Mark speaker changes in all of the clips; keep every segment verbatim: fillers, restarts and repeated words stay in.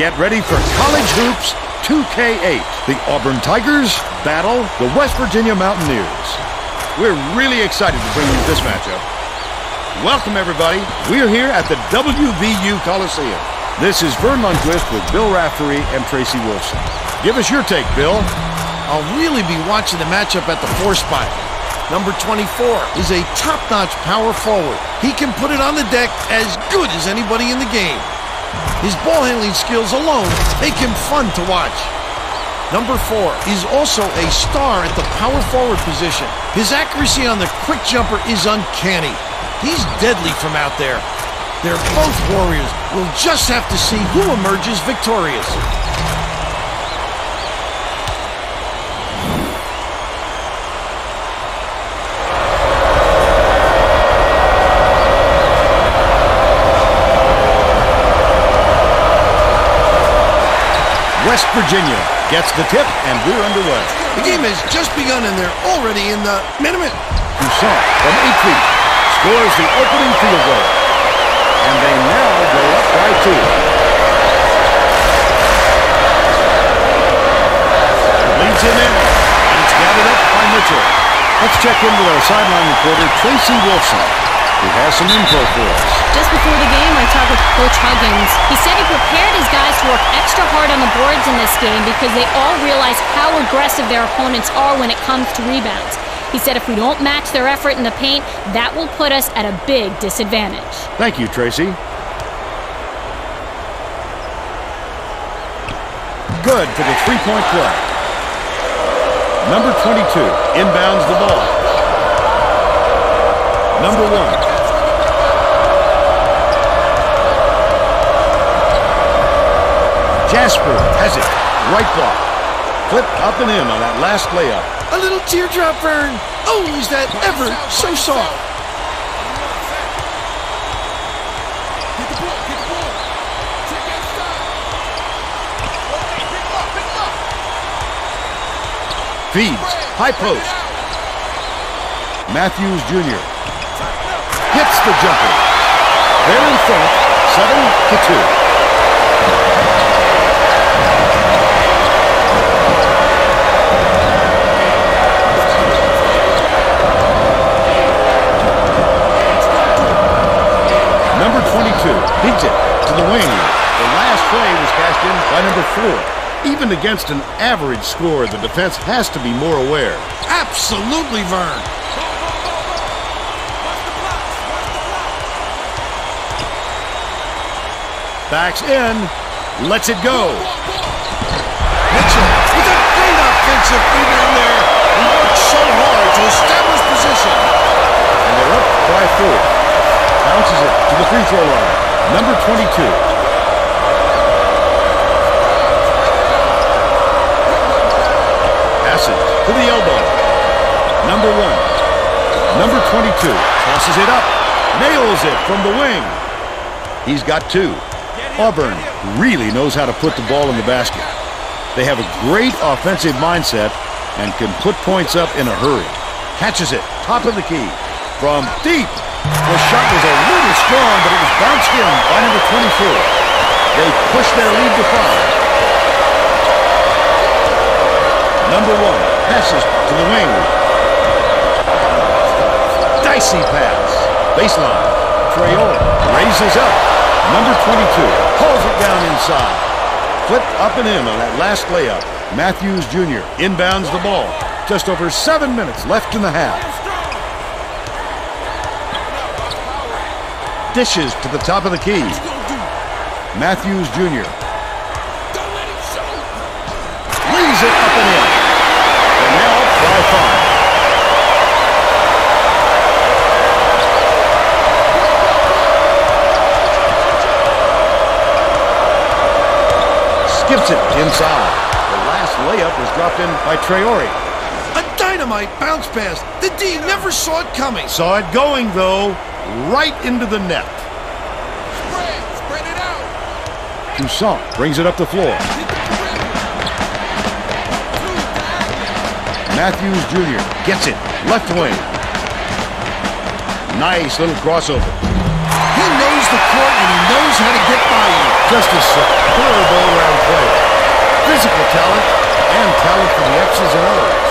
Speaker 1: Get ready for College Hoops two K eight. The Auburn Tigers battle the West Virginia Mountaineers. We're really excited to bring you this matchup. Welcome, everybody. We're here at the W V U Coliseum. This is Vern Lundquist with Bill Raftery and Tracy Wolfson. Give us your take, Bill.
Speaker 2: I'll really be watching the matchup at the four spot. Number twenty-four is a top-notch power forward. He can put it on the deck as good as anybody in the game. His ball handling skills alone make him fun to watch. Number four is also a star at the power forward position. His accuracy on the quick jumper is uncanny. He's deadly from out there. They're both warriors. We'll just have to see who emerges victorious.
Speaker 1: West Virginia gets the tip, and we're underway.
Speaker 2: The game has just begun, and they're already in the minute.
Speaker 1: Toussaint from eight feet scores the opening field goal. And they now go up by two. Leads him in, and it's gathered up by Mitchell. Let's check in with our sideline reporter, Tracy Wolfson, who has some info for us.
Speaker 3: Just before the game, I talked with Coach Huggins. He said he prepared his guys to work extra hard on the boards in this game because they all realize how aggressive their opponents are when it comes to rebounds. He said if we don't match their effort in the paint, that will put us at a big disadvantage.
Speaker 1: Thank you, Tracy. Good for the three-point play. Number twenty-two inbounds the ball. Number one. Jasper has it. Right block. Flip up and in on that last layup.
Speaker 2: A little teardrop burn. Oh, is that ever so soft.
Speaker 1: Feeds. High post. Matthews Junior hits the jumper. They're in front, seven to two. Number twenty-two beats it to the wing. The last play was cashed in by number four. Even against an average score, the defense has to be more aware.
Speaker 2: Absolutely, Vern.
Speaker 1: Backs in, lets it go.
Speaker 2: Mitchell with a great offensive rebound there. He worked so hard to establish position.
Speaker 1: And they're up by four. Bounces it to the free throw line. Number twenty-two. Passes to the elbow. Number one. Number twenty-two tosses it up. Nails it from the wing. He's got two. Auburn really knows how to put the ball in the basket. They have a great offensive mindset and can put points up in a hurry. Catches it, top of the key, from deep. The shot was a little strong, but it was bounced in by number twenty-four. They push their lead to five. Number one passes to the wing. Dicey pass. Baseline. Traore raises up. Number twenty-two pulls it down inside. Flip up and in on that last layup. Matthews Junior inbounds the ball. Just over seven minutes left in the half. Dishes to the top of the key. Matthews Junior leaves it up and in. And now by five. Skips it inside. The last layup was dropped in by Traore.
Speaker 2: A dynamite bounce pass. The D never saw it coming.
Speaker 1: Saw it going, though, right into the net.
Speaker 2: Spread, spread it out.
Speaker 1: Toussaint brings it up the floor. Matthews Junior gets it. Left wing. Nice little crossover.
Speaker 2: He knows the court, and he knows how to get by you.
Speaker 1: Just a superb all-around player. Physical talent and talent for the X's and O's.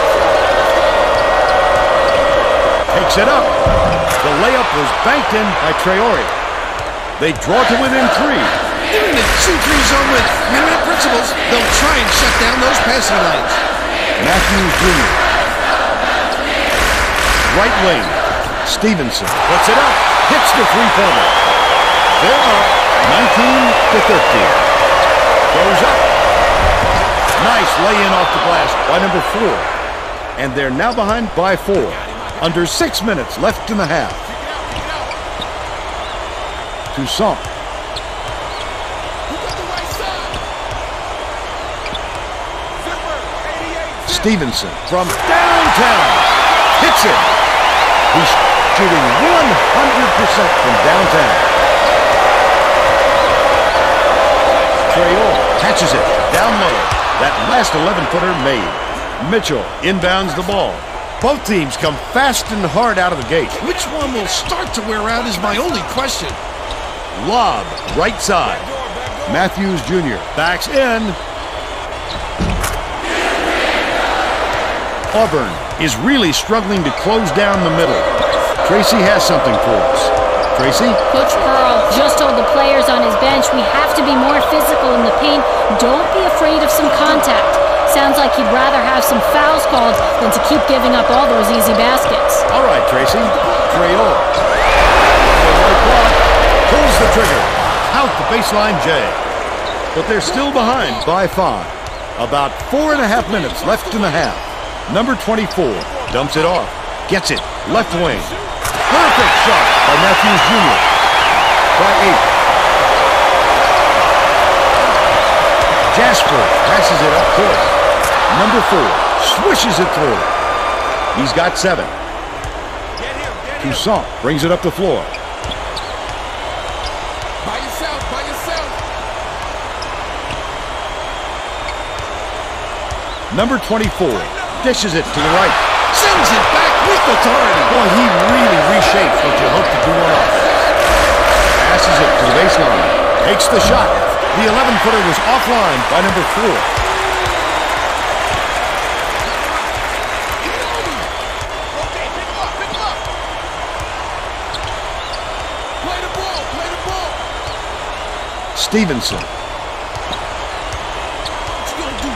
Speaker 1: Takes it up. The layup was banked in by Traore. They draw to within three.
Speaker 2: They're in the two three zone with minute principles. They'll try and shut down those passing lanes.
Speaker 1: Matthews Junior Right wing. Stevenson puts it up. Hits the three-pointer. They're up nineteen to thirteen. Goes up. Nice lay-in off the glass by number four. And they're now behind by four. Under six minutes left in the half. Toussaint. Stevenson from downtown. Hits it. He's shooting one hundred percent from downtown. Traore catches it down low. That last eleven-footer made. Mitchell inbounds the ball. Both teams come fast and hard out of the gate.
Speaker 2: Which one will start to wear out is my only question.
Speaker 1: Lob, right side. Matthews Junior backs in. Auburn is really struggling to close down the middle. Tracy has something for us. Tracy?
Speaker 3: Coach Pearl just told the players on his bench we have to be more physical in the paint. Don't be afraid of some contact. Sounds like he'd rather have some fouls called than to keep giving up all those easy baskets.
Speaker 1: All right, Tracy. Traore. Pulls the trigger. Out the baseline J. But they're still behind by five. About four and a half minutes left in the half. Number twenty-four dumps it off. Gets it. Left wing. Perfect shot by Matthews Junior By eight. Jasper passes it up court. Number four swishes it through. He's got seven. Toussaint brings it up the floor.
Speaker 4: By yourself, by yourself.
Speaker 1: Number twenty-four dishes it to the right.
Speaker 2: Sends it back with authority.
Speaker 1: Boy, he really reshapes what you hope to do on offense. Passes it to the baseline. Takes the shot. The eleven-footer was offline by number four.
Speaker 4: Okay, pick him up, pick him up. Play the ball, play the ball.
Speaker 1: Stevenson.
Speaker 4: What you gonna do?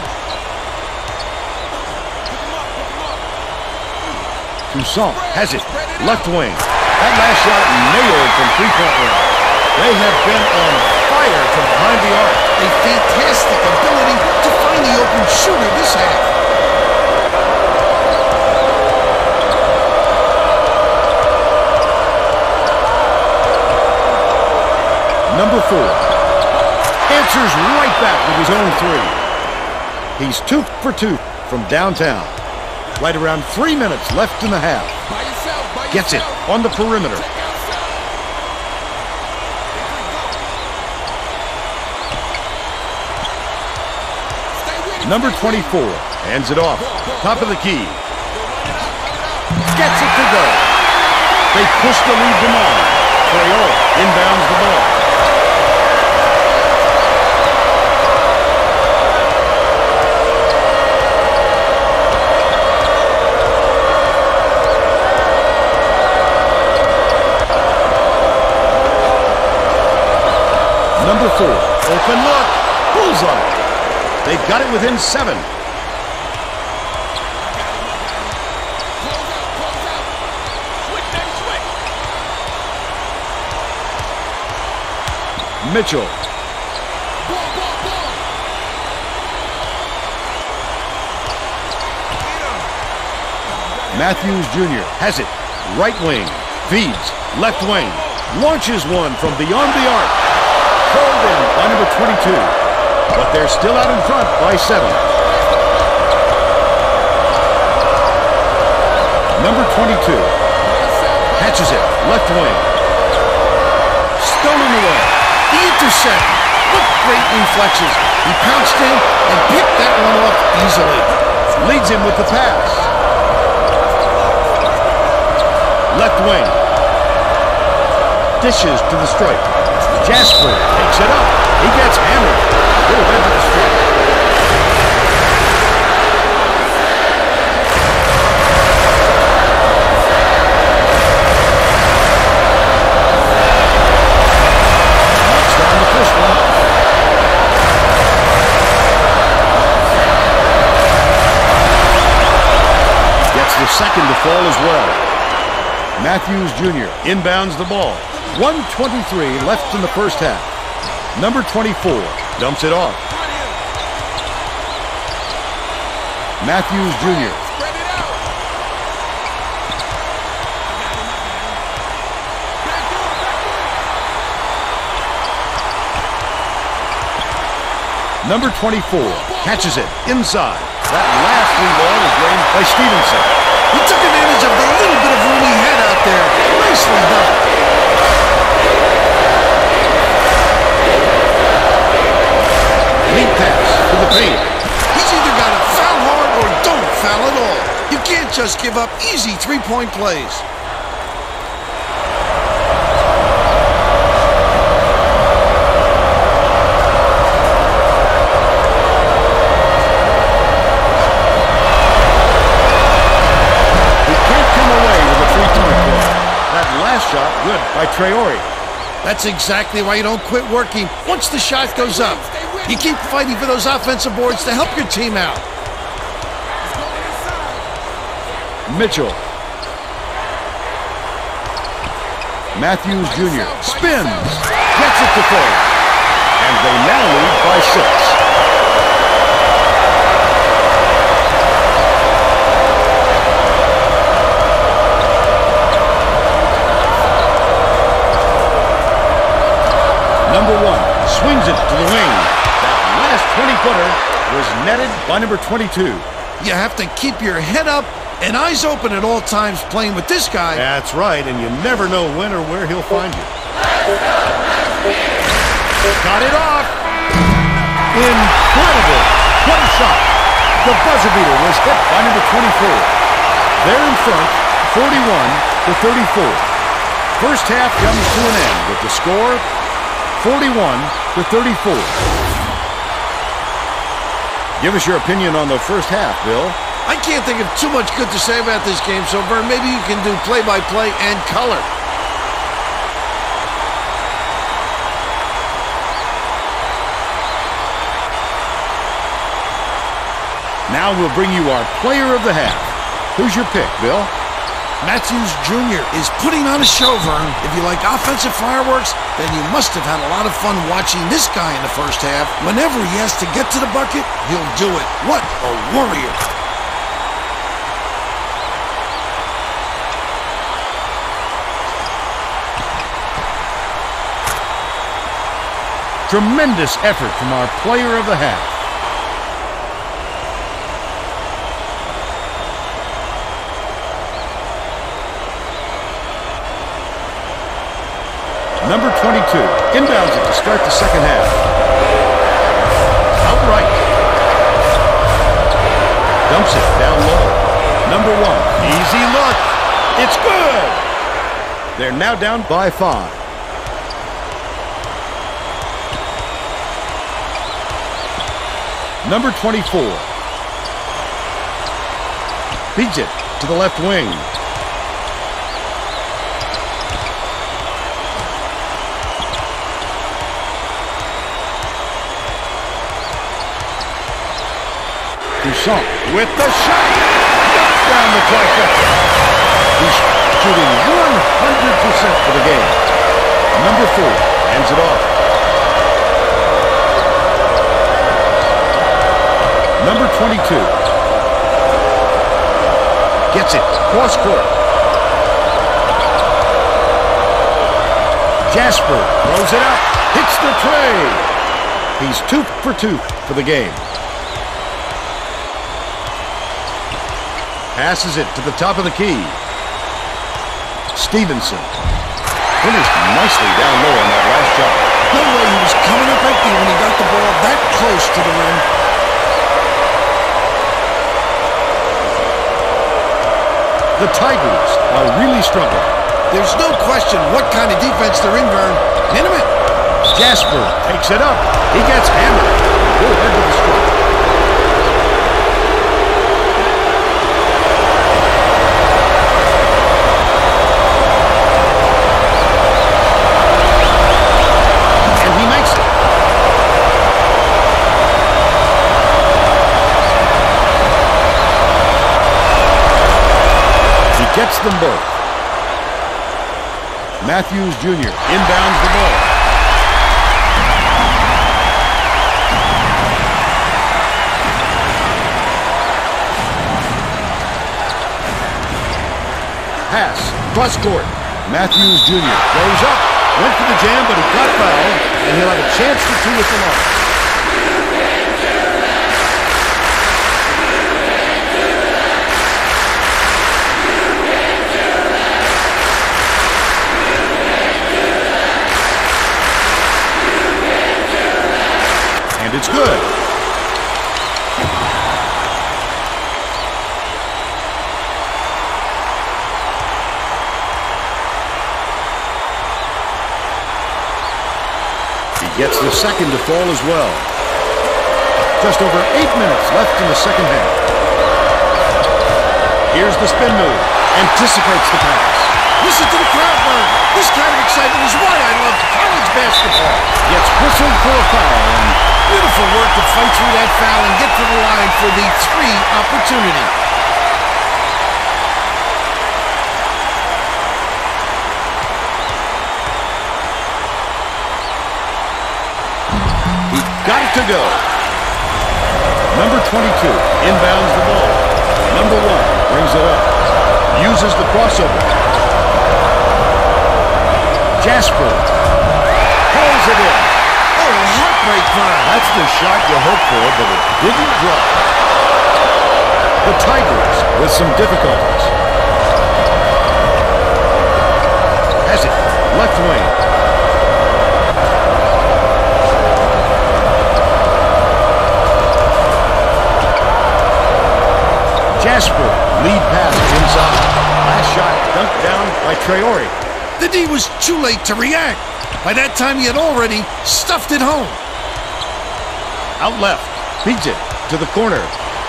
Speaker 4: Pick him up, pick him up.
Speaker 1: Toussaint has it. Left wing. That last shot nailed from three-point range. They have been on fire from behind the arc.
Speaker 2: A fantastic ability to find the open shooter this half.
Speaker 1: Number four answers right back with his own three. He's two for two from downtown. Right around three minutes left in the half.
Speaker 4: By yourself, by yourself.
Speaker 1: Gets it on the perimeter.
Speaker 4: Check outside. Stay with it,
Speaker 1: Number
Speaker 4: stay with it.
Speaker 1: twenty-four hands it off. Top of the key. Gets it to go. They push the lead to nine. Traore inbounds the ball. Number four, open look, bullseye. They've got it within seven.
Speaker 4: Close out, close out. Switch, baby, switch.
Speaker 1: Mitchell.
Speaker 4: Ball, ball, ball.
Speaker 1: Matthews Junior has it. Right wing. Feeds. Left wing. Launches one from beyond the arc. Called in by number twenty-two. But they're still out in front by seven. Number twenty-two. Catches it. Left wing. Stolen away.
Speaker 2: The intercept. What great reflexes. He pounced in and picked that one off easily.
Speaker 1: Leads him with the pass. Left wing. dishes to the stripe. Jasper takes it up. He gets hammered. Little bit to the stripe. Knocks down the first one. Gets the second to fall as well. Matthews Junior inbounds the ball. one twenty-three left in the first half. Number twenty-four dumps it off. Matthews Junior
Speaker 4: Spread it out. Back door, back door.
Speaker 1: Number twenty-four catches it inside. That last free ball is drained by Stevenson.
Speaker 2: He took advantage of the little bit of room he had out there. Nicely done.
Speaker 1: Lead pass to the paint.
Speaker 2: He's either got to foul hard or don't foul at all. You can't just give up easy three-point plays.
Speaker 1: He can't come away with a three-point play. That last shot, good by Traore.
Speaker 2: That's exactly why you don't quit working once the shot goes up. You keep fighting for those offensive boards to help your team out.
Speaker 1: Mitchell. Matthews Junior spins. Gets it to fall. And they now lead by six. Number one swings it to the wing. That last twenty-footer was netted by number twenty-two.
Speaker 2: You have to keep your head up and eyes open at all times playing with this guy.
Speaker 1: That's right, and you never know when or where he'll find you. Got it off. Incredible. What a shot. The buzzer beater was hit by number twenty-four. They're in front, forty-one to thirty-four. First half comes to an end with the score forty-one to thirty-four. Give us your opinion on the first half, Bill.
Speaker 2: I can't think of too much good to say about this game, so Vern, maybe you can do play-by-play and color.
Speaker 1: Now we'll bring you our player of the half. Who's your pick, Bill?
Speaker 2: Matthews Junior is putting on a show, Vern. If you like offensive fireworks, then you must have had a lot of fun watching this guy in the first half. Whenever he has to get to the bucket, he'll do it. What a warrior.
Speaker 1: Tremendous effort from our player of the half. Number twenty-two inbounds it to start the second half. Outright. Dumps it down low. Number one, easy look. It's good. They're now down by five. Number twenty-four. Feeds it to the left wing. Toussaint with the shot. Knocks down the trifecta. He's shooting one hundred percent for the game. Number four hands it off. Number twenty-two. Gets it. Cross court. Jasper throws it up. Hits the tray. He's two for two for the game. Passes it to the top of the key. Stevenson. Finished nicely down low on that last shot.
Speaker 2: No way he was coming up empty when he got the ball that close to the rim.
Speaker 1: The Tigers are really struggling.
Speaker 2: There's no question what kind of defense they're in, Vern. Minimum.
Speaker 1: Jasper takes it up. He gets hammered. Go ahead with the strike. And he makes it. He gets them both. Matthews Junior inbounds the ball. Pass, cross court. Matthews Junior goes up, went for the jam, but he got fouled, and he'll have a chance for two with the line. And it's good. Gets the second to fall as well. Just over eight minutes left in the second half. Here's the spin move. Anticipates the pass.
Speaker 2: Listen to the crowd, Vern. This kind of excitement is why I love college basketball.
Speaker 1: Gets whistled for a foul. And
Speaker 2: beautiful work to fight through that foul and get to the line for the three opportunity.
Speaker 1: Got it to go. Number twenty-two inbounds the ball. Number one brings it up. Uses the crossover. Jasper pulls it in.
Speaker 2: Oh, heartbreak time.
Speaker 1: That's the shot you hope for, but it didn't drop. The Tigers with some difficulties. Has it. Left wing. Jasper, lead pass inside. Last shot dunked down by Traore.
Speaker 2: The D was too late to react. By that time, he had already stuffed it home.
Speaker 1: Out left. Feeds it to the corner.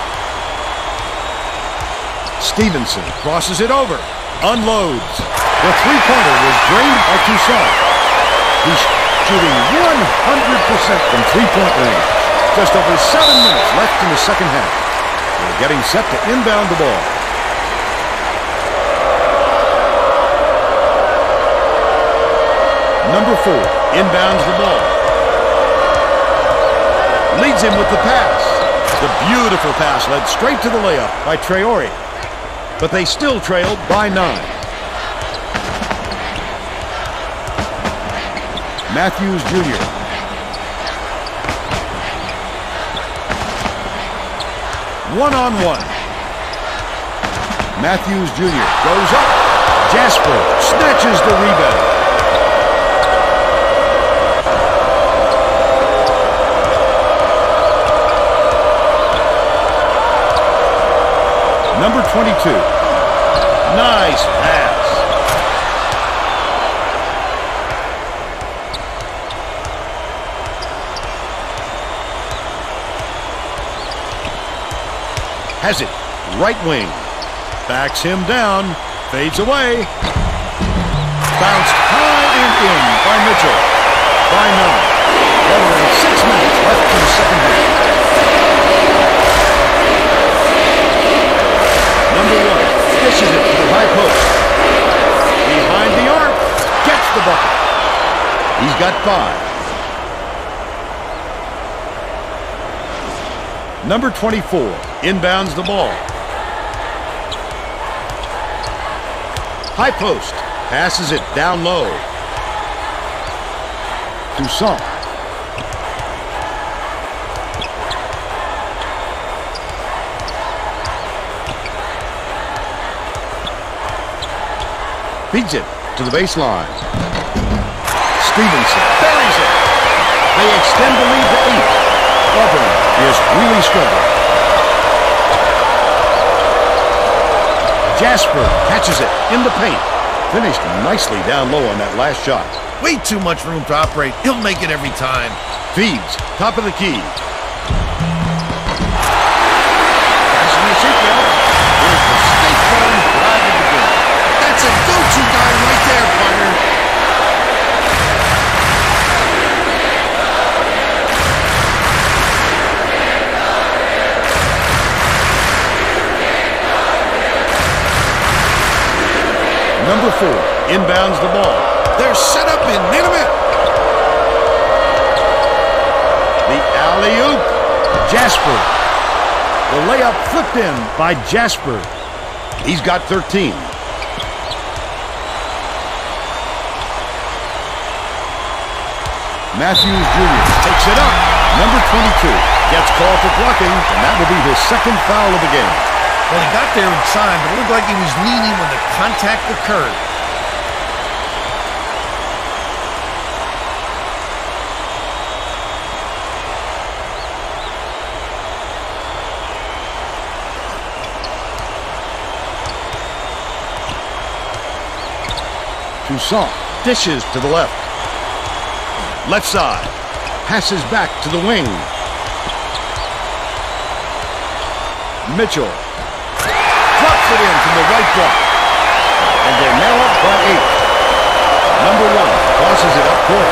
Speaker 1: Stevenson crosses it over. Unloads. The three-pointer was drained by Toussaint. He's shooting one hundred percent from three-point range. Just over seven minutes left in the second half. They're getting set to inbound the ball. Number four inbounds the ball. Leads him with the pass. The beautiful pass led straight to the layup by Traore. But they still trailed by nine. Matthews Junior One-on-one. Matthews Junior goes up. Jasper snatches the rebound. Number twenty-two. Nice pass. Has it. Right wing. Backs him down. Fades away. Bounced high and in by Mitchell. By nine. Well, we're in six minutes left in the second half. Number one dishes it to the high post. Behind the arc. Gets the bucket. He's got five. Number twenty-four inbounds the ball. High post. Passes it down low. Toussaint. Feeds it to the baseline. Stevenson buries it. They extend the lead to eight. Auburn is really struggling. Jasper catches it in the paint. Finished nicely down low on that last shot.
Speaker 2: Way too much room to operate. He'll make it every time.
Speaker 1: Feeds, top of the key.
Speaker 2: Passing the seatbelt. Here's the State Farm drive of the game. That's a go-to guy right there, partner.
Speaker 1: Number four inbounds the ball.
Speaker 2: They're set up in minute.
Speaker 1: The alley-oop. Jasper. The layup flipped in by Jasper. He's got thirteen. Matthews Junior takes it up. Number twenty-two gets called for blocking, and that will be his second foul of the game.
Speaker 2: Well, he got there in time, but it looked like he was leaning when the contact occurred.
Speaker 1: Toussaint dishes to the left. Left side. Passes back to the wing. Mitchell. Drops it in from the right block. And they're now up by eight. Number one tosses it up court.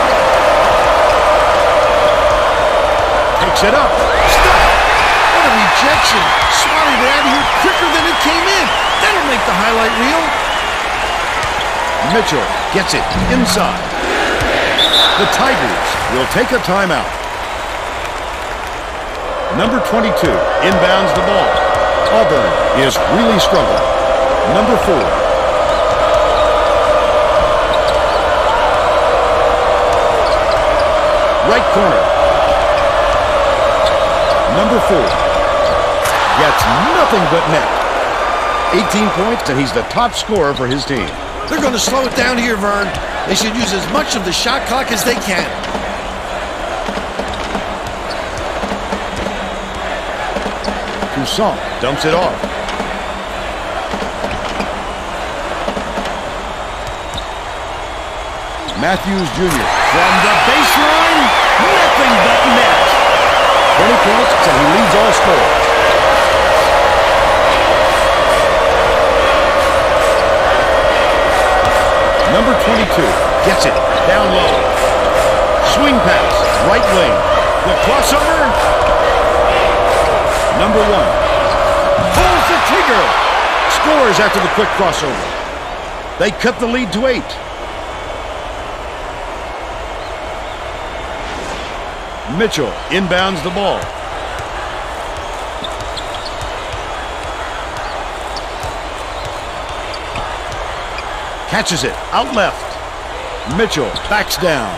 Speaker 1: Takes it up.
Speaker 2: Stop! What a rejection. Swatted it out of here quicker than it came in. That'll make the highlight reel.
Speaker 1: Mitchell gets it inside. The Tigers will take a timeout. Number twenty-two inbounds the ball. Auburn is really struggling. Number four. Right corner. Number four. Gets nothing but net. eighteen points, and he's the top scorer for his team.
Speaker 2: They're going to slow it down here, Vern. They should use as much of the shot clock as they can.
Speaker 1: Toussaint dumps it off. Matthews Junior from the baseline, nothing but net. twenty points, and he leads all scorers. Number twenty-two gets it down low. Swing pass, right wing. The crossover. Number one pulls the trigger. Scores after the quick crossover. They cut the lead to eight. Mitchell inbounds the ball. Catches it out left. Mitchell backs down.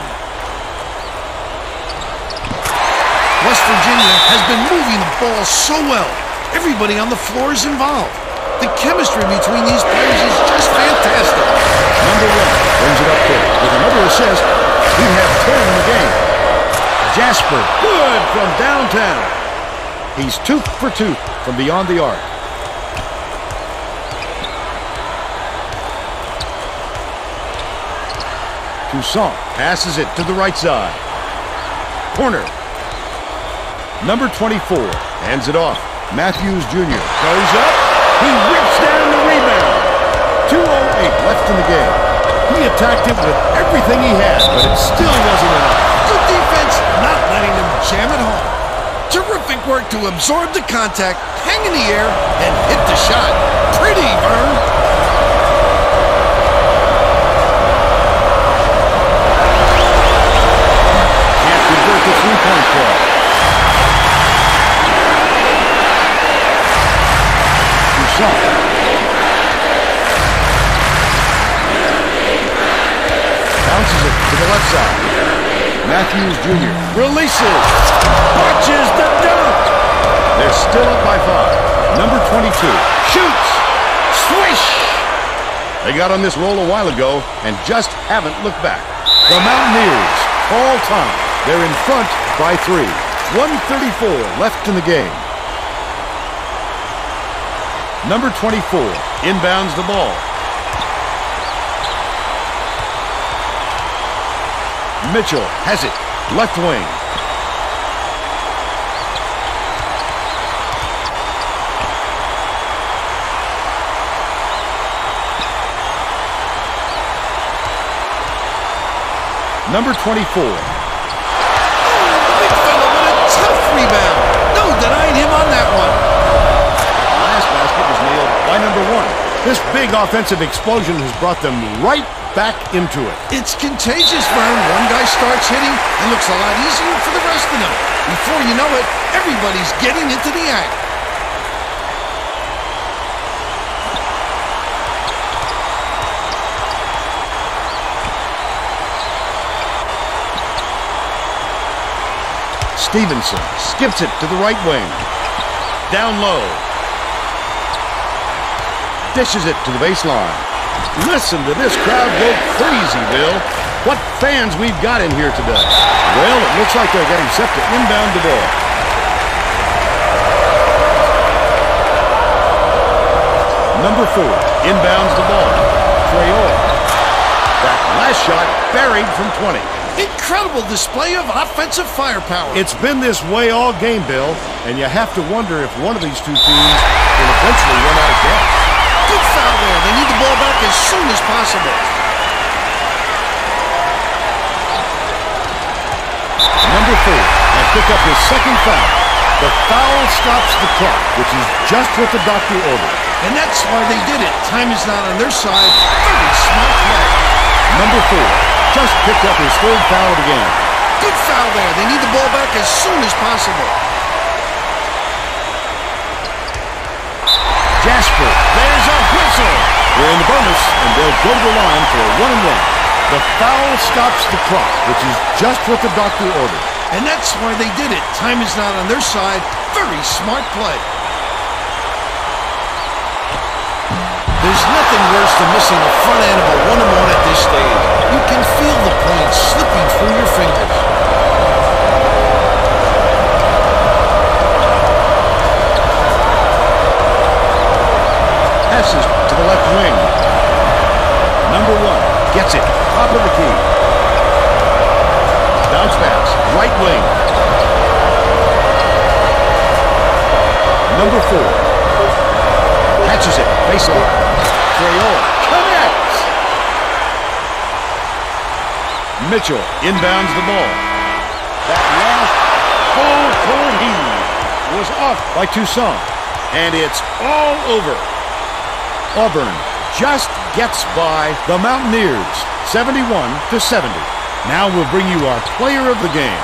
Speaker 2: West Virginia has been moving the ball so well. Everybody on the floor is involved. The chemistry between these players is just fantastic.
Speaker 1: Number one brings it up court with another assist. He has ten in the game. Jasper, good from downtown. He's tooth for tooth from beyond the arc. Toussaint passes it to the right side. Corner. Number twenty-four hands it off. Matthews Junior goes up. He rips down the rebound. two oh eight left in the game. He attacked it with everything he had, but it still wasn't enough.
Speaker 2: Good defense, not letting them jam it home. Terrific work to absorb the contact, hang in the air, and hit the shot. Pretty, Vern.
Speaker 1: Can't convert the three-point play. Toussaint. Bounces it to the left side. Matthews Junior releases. Watches the dunk. They're still up by five. Number twenty-two shoots. Swish. They got on this roll a while ago and just haven't looked back. The Mountaineers, all time, they're in front by three. one thirty-four left in the game. Number twenty-four inbounds the ball. Mitchell has it. Left wing. Number twenty-four.
Speaker 2: Big fella with a tough rebound. No denying him on that one.
Speaker 1: The last basket was nailed by number one. This big offensive explosion has brought them right back into it.
Speaker 2: It's contagious, Vern. One guy starts hitting, it looks a lot easier for the rest of them. Before you know it, everybody's getting into the act.
Speaker 1: Stevenson skips it to the right wing. Down low. Dishes it to the baseline. Listen to this crowd go crazy, Bill. What fans we've got in here today. Well, it looks like they're getting set to inbound the ball. Number four inbounds the ball. Traore. That last shot buried from twenty.
Speaker 2: Incredible display of offensive firepower.
Speaker 1: It's been this way all game, Bill, and you have to wonder if one of these two teams will eventually run out of gas.
Speaker 2: Good foul there. They need the ball back as soon as possible.
Speaker 1: Number four has picked up his second foul. The foul stops the clock, which is just what the doctor ordered.
Speaker 2: And that's why they did it. Time is not on their side. Very smart play.
Speaker 1: Number four just picked up his third foul of the game.
Speaker 2: Good foul there. They need the ball back as soon as possible.
Speaker 1: Jasper, there's a whistle. We're in the bonus, and they'll go to the line for a one and one. The foul stops the clock, which is just what the doctor ordered.
Speaker 2: And that's why they did it. Time is not on their side. Very smart play. There's nothing worse than missing the front end of a one-and-one at this stage. You can feel the point slipping through your fingers.
Speaker 1: Passes to the left wing. Number one gets it. Top of the key. Bounce pass. Right wing. Number four. Catches it. Baseline. Traore connects. Mitchell inbounds the ball. That last full court heave was off by Toussaint. And it's all over. Auburn just gets by the Mountaineers, seventy-one to seventy. Now we'll bring you our player of the game.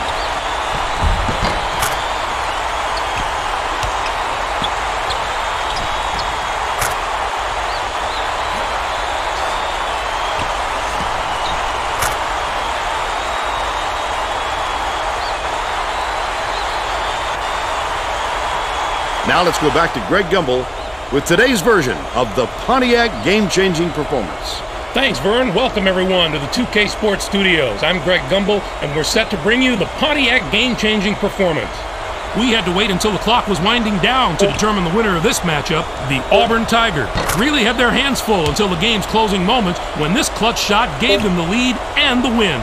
Speaker 1: Now let's go back to Greg Gumbel with today's version of the Pontiac game-changing performance.
Speaker 5: Thanks, Vern. Welcome, everyone, to the two K Sports Studios. I'm Greg Gumbel, and we're set to bring you the Pontiac game-changing performance.
Speaker 6: We had to wait until the clock was winding down to determine the winner of this matchup. The Auburn Tigers really had their hands full until the game's closing moments when this clutch shot gave them the lead and the win.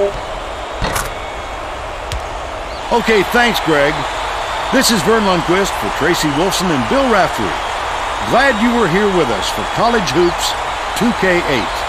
Speaker 1: Okay, thanks, Greg. This is Vern Lundquist for Tracy Wolfson and Bill Raftery. Glad you were here with us for College Hoops two K eight.